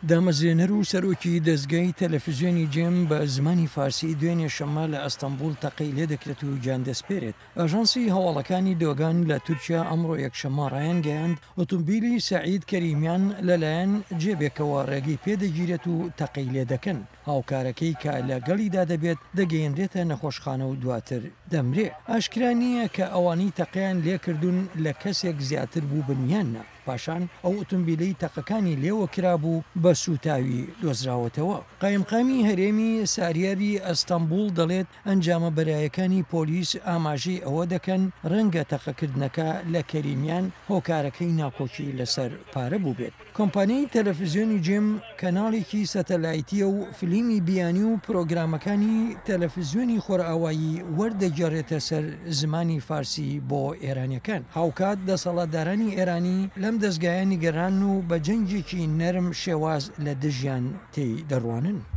دامەزرێنەر و سەرۆکی دەستگای تەلەڤیزیۆنی جێم بە زمانی فارسی دوێنێ شەممە لە ئەستەمبول تەقەی لێ دەکرێت و گیان دەسپێرێت. ئاژانسی هەواڵەکانی دۆگان لە تورکیا ئەمڕۆ یەکشەممە ڕایان گەیاند ئۆتۆمبیلی سەعید کەریمیان لەلایەن جێبێکەوە ڕێگەی پێدەگیرێت و تەقەی لێ دەکەن. هاوکارەکەی کە لە گەڵیدا دەبێت دەگەیەنرێتە نەخۆشخانە و دواتر دەمرێ. ئاشکرا نییە کە ئەوانەی تەقەیان لێکردوون لە کەسێک زیاتر بوو بنیاننا. پاشان ئەو ئۆتۆمبیلەی تەقەکانی لێوە کرابوو بە سوتاوی دۆزراوەتەوە. قایمقامی هەرێمی ساریاری ئەستەمبول دەڵێت ئەنجامە بەرایەکانی پۆلیس ئاماژەی ئەوە دەکەن ڕەنگە تەقەکردنەکە لە کەریمیان هۆکارەکەی ناکۆکی لەسەر پارە بوو بێت. کۆمپانیای تەلەڤیزیۆنی جێم کەناڵێکی سەتەلایتیە و فیلمی بیانی و پرۆگرامەکانی تەلەڤیزیۆنی خۆرئاوایی وەردەگەڕێتە سەر زمانی فارسی بۆ ئێرانیەکان. هاوکات دەسەڵاتدارانی ئێرانی لەم دەستگایە نیگەران و بە جەنگێکی نەرم شێواز لە دژیان تێی دەڕوانن.